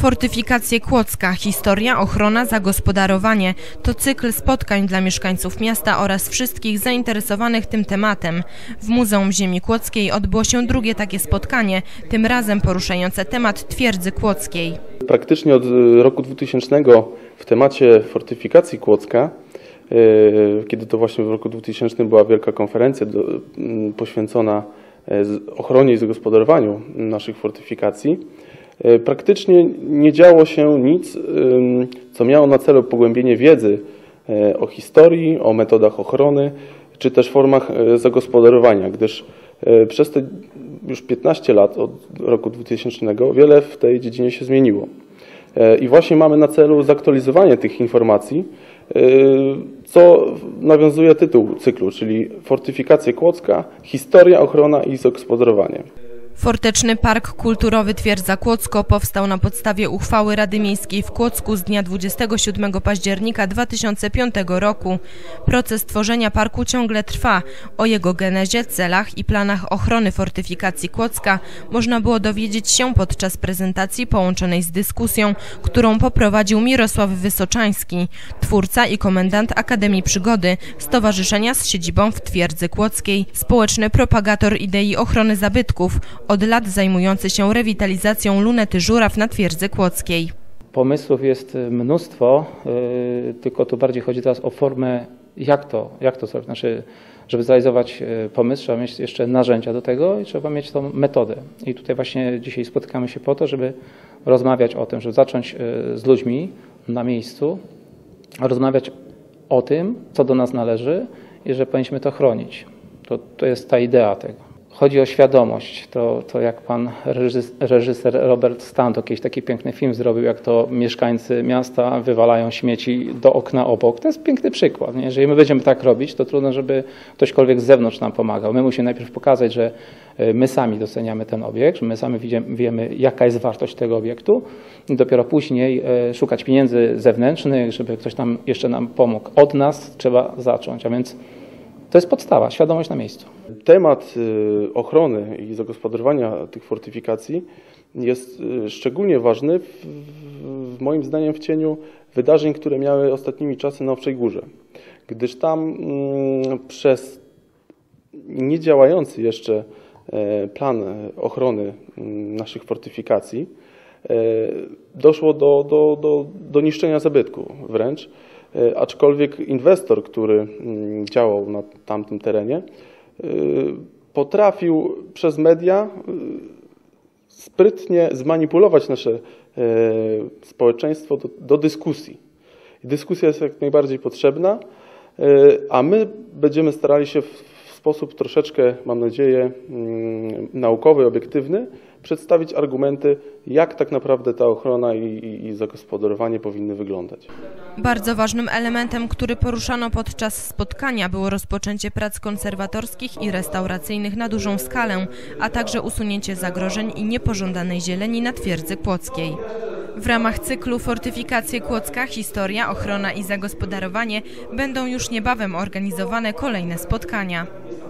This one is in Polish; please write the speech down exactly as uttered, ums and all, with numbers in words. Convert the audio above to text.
Fortyfikacje Kłodzka. Historia, ochrona, zagospodarowanie. To cykl spotkań dla mieszkańców miasta oraz wszystkich zainteresowanych tym tematem. W Muzeum Ziemi Kłodzkiej odbyło się drugie takie spotkanie, tym razem poruszające temat Twierdzy Kłodzkiej. Praktycznie od roku dwutysięcznego w temacie fortyfikacji Kłodzka, kiedy to właśnie w roku dwutysięcznym była wielka konferencja do, poświęcona ochronie i zagospodarowaniu naszych fortyfikacji, praktycznie nie działo się nic, co miało na celu pogłębienie wiedzy o historii, o metodach ochrony, czy też formach zagospodarowania, gdyż przez te już piętnaście lat od roku dwutysięcznego wiele w tej dziedzinie się zmieniło. I właśnie mamy na celu zaktualizowanie tych informacji, co nawiązuje tytuł cyklu, czyli Fortyfikacje Kłodzka, historia, ochrona i zagospodarowanie. Forteczny Park Kulturowy Twierdza Kłodzko powstał na podstawie uchwały Rady Miejskiej w Kłodzku z dnia dwudziestego siódmego października dwa tysiące piątego roku. Proces tworzenia parku ciągle trwa. O jego genezie, celach i planach ochrony fortyfikacji Kłodzka można było dowiedzieć się podczas prezentacji połączonej z dyskusją, którą poprowadził Mirosław Wysoczański, twórca i komendant Akademii Przygody, stowarzyszenia z siedzibą w Twierdzy Kłodzkiej, społeczny propagator idei ochrony zabytków, od lat zajmujący się rewitalizacją lunety Żuraw na Twierdzy Kłodzkiej. Pomysłów jest mnóstwo, yy, tylko tu bardziej chodzi teraz o formę, jak to, jak to zrobić. Znaczy, żeby zrealizować pomysł, trzeba mieć jeszcze narzędzia do tego i trzeba mieć tą metodę. I tutaj właśnie dzisiaj spotykamy się po to, żeby rozmawiać o tym, żeby zacząć yy, z ludźmi na miejscu, rozmawiać o tym, co do nas należy i że powinniśmy to chronić. To, to jest ta idea tego. Chodzi o świadomość, to, to jak pan reżyser Robert Stanton kiedyś taki piękny film zrobił, jak to mieszkańcy miasta wywalają śmieci do okna obok. To jest piękny przykład. Nie? Jeżeli my będziemy tak robić, to trudno, żeby ktośkolwiek z zewnątrz nam pomagał. My musimy najpierw pokazać, że my sami doceniamy ten obiekt, że my sami wiemy, jaka jest wartość tego obiektu i dopiero później szukać pieniędzy zewnętrznych, żeby ktoś tam jeszcze nam pomógł. Od nas trzeba zacząć, a więc to jest podstawa, świadomość na miejscu. Temat ochrony i zagospodarowania tych fortyfikacji jest szczególnie ważny w, w moim zdaniem w cieniu wydarzeń, które miały ostatnimi czasy na Owczej Górze. Gdyż tam mm, przez niedziałający jeszcze plan ochrony naszych fortyfikacji doszło do, do, do, do niszczenia zabytku wręcz. Aczkolwiek inwestor, który działał na tamtym terenie, potrafił przez media sprytnie zmanipulować nasze społeczeństwo do, do dyskusji. Dyskusja jest jak najbardziej potrzebna, a my będziemy starali się w sposób troszeczkę, mam nadzieję, naukowy, obiektywny przedstawić argumenty, jak tak naprawdę ta ochrona i, i, i zagospodarowanie powinny wyglądać. Bardzo ważnym elementem, który poruszano podczas spotkania, było rozpoczęcie prac konserwatorskich i restauracyjnych na dużą skalę, a także usunięcie zagrożeń i niepożądanej zieleni na Twierdzy Kłodzkiej. W ramach cyklu Fortyfikacje Kłodzka, historia, ochrona i zagospodarowanie będą już niebawem organizowane kolejne spotkania.